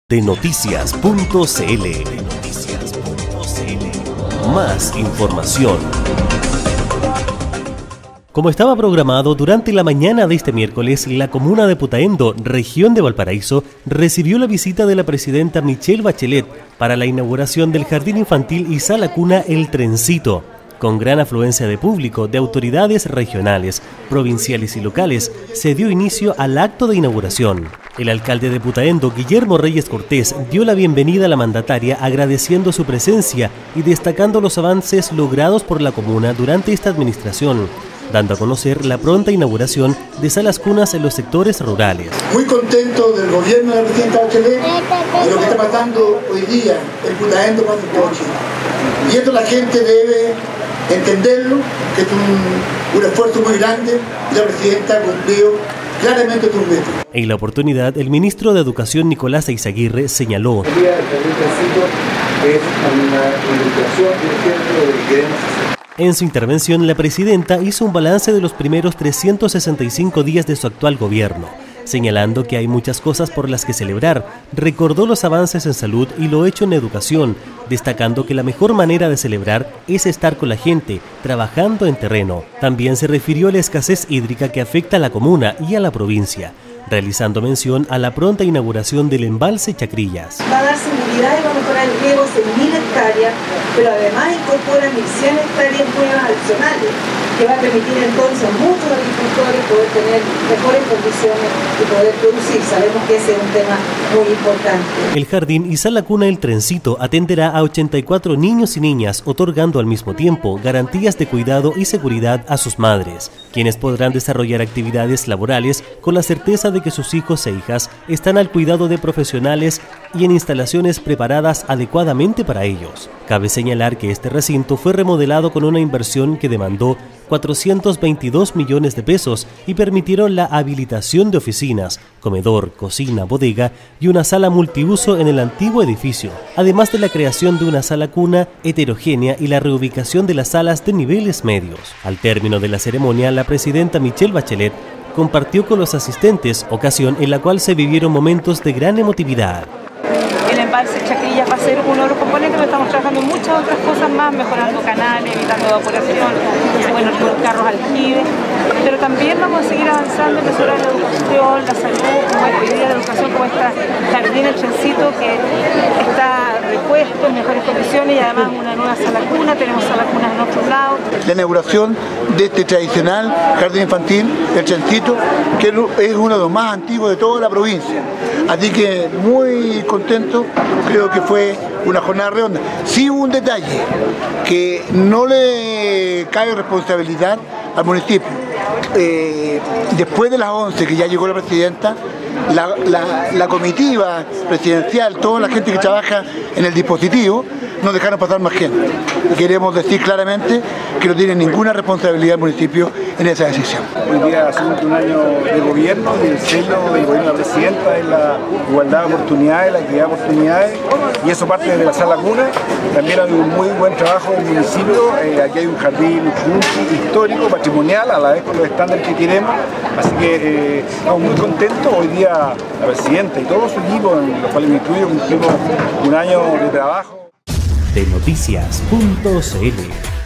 de noticias.cl. Más información. Como estaba programado, durante la mañana de este miércoles, la comuna de Putaendo, región de Valparaíso, recibió la visita de la presidenta Michelle Bachelet para la inauguración del jardín infantil y sala cuna El Trencito. Con gran afluencia de público, de autoridades regionales, provinciales y locales, se dio inicio al acto de inauguración. El alcalde de Putaendo, Guillermo Reyes Cortés, dio la bienvenida a la mandataria agradeciendo su presencia y destacando los avances logrados por la comuna durante esta administración, dando a conocer la pronta inauguración de salas cunas en los sectores rurales. Muy contento del gobierno de la presidenta Bachelet de lo que está pasando hoy día en Putaendo con el coche. Y esto la gente debe entenderlo, que es un esfuerzo muy grande y la presidenta cumplió claramente su reto. En la oportunidad, el ministro de Educación Nicolás Eizaguirre señaló: el día del Trencito es una ilustración y un ejemplo de lo que queremos hacer. En su intervención, la presidenta hizo un balance de los primeros 365 días de su actual gobierno, señalando que hay muchas cosas por las que celebrar. Recordó los avances en salud y lo hecho en educación, destacando que la mejor manera de celebrar es estar con la gente, trabajando en terreno. También se refirió a la escasez hídrica que afecta a la comuna y a la provincia, realizando mención a la pronta inauguración del embalse Chacrillas. Va a dar seguridad y va a mejorar el riego en 1000 hectáreas, pero además incorpora 1100 hectáreas nuevas adicionales, que va a permitir entonces a muchos agricultores poder tener mejores condiciones y poder producir. Sabemos que ese es un tema muy importante. El jardín y sala cuna El Trencito atenderá a 84 niños y niñas, otorgando al mismo tiempo garantías de cuidado y seguridad a sus madres, quienes podrán desarrollar actividades laborales con la certeza de que sus hijos e hijas están al cuidado de profesionales y en instalaciones preparadas adecuadamente para ellos. Cabe señalar que este recinto fue remodelado con una inversión que demandó 422 millones de pesos y permitieron la habilitación de oficinas, comedor, cocina, bodega y una sala multiuso en el antiguo edificio, además de la creación de una sala cuna heterogénea y la reubicación de las salas de niveles medios. Al término de la ceremonia, la presidenta Michelle Bachelet compartió con los asistentes, ocasión en la cual se vivieron momentos de gran emotividad. El embalse Chacrillas va a ser uno de los componentes, pero estamos trabajando en muchas otras cosas más, mejorando canales, evitando evaporación, bueno, los carros aljibes, pero también vamos a seguir avanzando en mejorar la educación, la salud, como hoy día la educación como esta jardín El Trencito que está repuesto en mejores condiciones y además una nueva sala cuna, tenemos sala cunas en otros lados. La inauguración de este tradicional jardín infantil, El Trencito, que es uno de los más antiguos de toda la provincia. Así que muy contento, creo que fue una jornada redonda. Sí hubo un detalle, que no le cae responsabilidad al municipio. Después de las 11 que ya llegó la presidenta, la comitiva presidencial, toda la gente que trabaja en el dispositivo, no dejaron pasar más gente. Queremos decir claramente que no tiene ninguna responsabilidad el municipio en esa decisión. Hoy día hacemos un año de gobierno y el sello del gobierno de la presidenta es la igualdad de oportunidades, la equidad de oportunidades, y eso parte de la sala cuna. También hay un muy buen trabajo del municipio, aquí hay un jardín histórico, patrimonial, a la vez con los estándares que queremos, así que estamos muy contentos. Hoy día la presidenta y todo su equipo, en los cuales me incluyo, cumplimos un año de trabajo. De noticias.cl